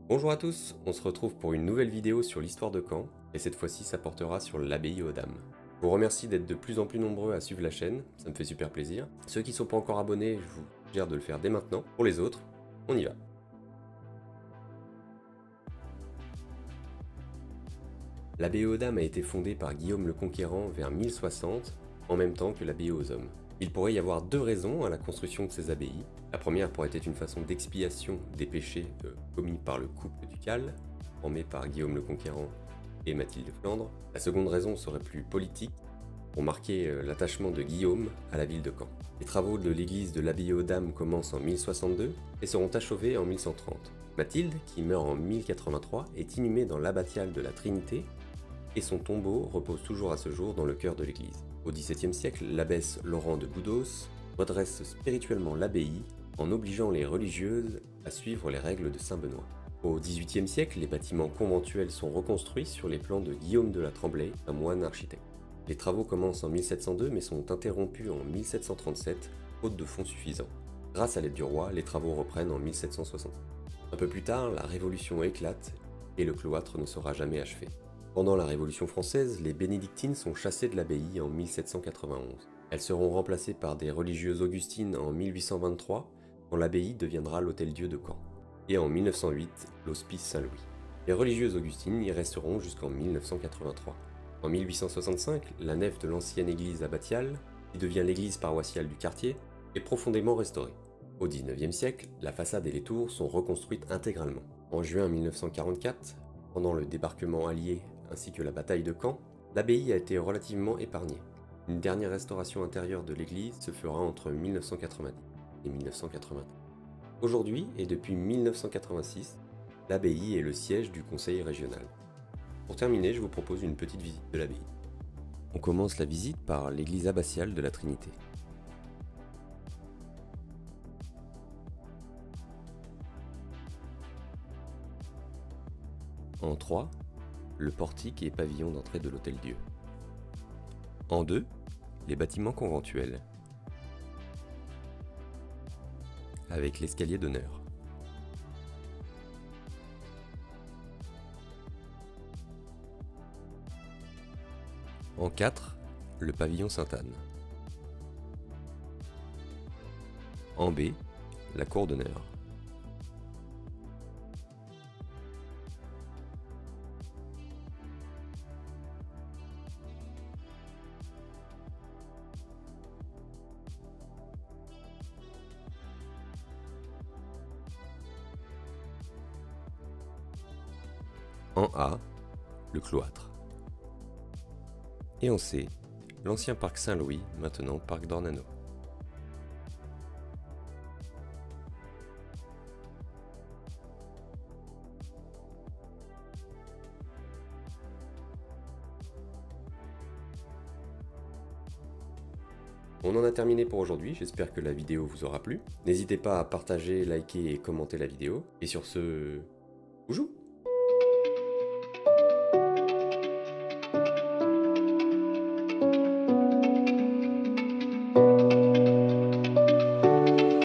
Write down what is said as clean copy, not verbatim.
Bonjour à tous, on se retrouve pour une nouvelle vidéo sur l'histoire de Caen, et cette fois-ci ça portera sur l'abbaye aux Dames. Je vous remercie d'être de plus en plus nombreux à suivre la chaîne, ça me fait super plaisir. Ceux qui ne sont pas encore abonnés, je vous suggère de le faire dès maintenant. Pour les autres, on y va. L'abbaye aux Dames a été fondée par Guillaume le Conquérant vers 1060, en même temps que l'abbaye aux Hommes. Il pourrait y avoir deux raisons à la construction de ces abbayes. La première pourrait être une façon d'expiation des péchés commis par le couple ducal, formé par Guillaume le Conquérant et Mathilde de Flandre. La seconde raison serait plus politique, pour marquer l'attachement de Guillaume à la ville de Caen. Les travaux de l'église de l'abbaye aux Dames commencent en 1062 et seront achevés en 1130. Mathilde, qui meurt en 1083, est inhumée dans l'abbatiale de la Trinité et son tombeau repose toujours à ce jour dans le cœur de l'église. Au XVIIe siècle, l'abbesse Laurent de Goudos redresse spirituellement l'abbaye en obligeant les religieuses à suivre les règles de saint Benoît. Au XVIIIe siècle, les bâtiments conventuels sont reconstruits sur les plans de Guillaume de la Tremblay, un moine architecte. Les travaux commencent en 1702 mais sont interrompus en 1737, faute de fonds suffisants. Grâce à l'aide du roi, les travaux reprennent en 1760. Un peu plus tard, la Révolution éclate et le cloître ne sera jamais achevé. Pendant la Révolution française, les bénédictines sont chassées de l'abbaye en 1791. Elles seront remplacées par des religieuses augustines en 1823, quand l'abbaye deviendra l'Hôtel-Dieu de Caen. Et en 1908, l'Hospice Saint-Louis. Les religieuses augustines y resteront jusqu'en 1983. En 1865, la nef de l'ancienne église abbatiale, qui devient l'église paroissiale du quartier, est profondément restaurée. Au XIXe siècle, la façade et les tours sont reconstruites intégralement. En juin 1944, pendant le débarquement allié ainsi que la bataille de Caen, l'abbaye a été relativement épargnée. Une dernière restauration intérieure de l'église se fera entre 1990 et 1993. Aujourd'hui, et depuis 1986, l'abbaye est le siège du conseil régional. Pour terminer, je vous propose une petite visite de l'abbaye. On commence la visite par l'église abbatiale de la Trinité. En 3, le portique et pavillon d'entrée de l'Hôtel-Dieu. En 2, les bâtiments conventuels, avec l'escalier d'honneur. En 4, le pavillon Sainte-Anne. En B, la cour d'honneur. En A, le cloître. Et en C, l'ancien parc Saint-Louis, maintenant parc d'Ornano. On en a terminé pour aujourd'hui, j'espère que la vidéo vous aura plu. N'hésitez pas à partager, liker et commenter la vidéo. Et sur ce, bonjour.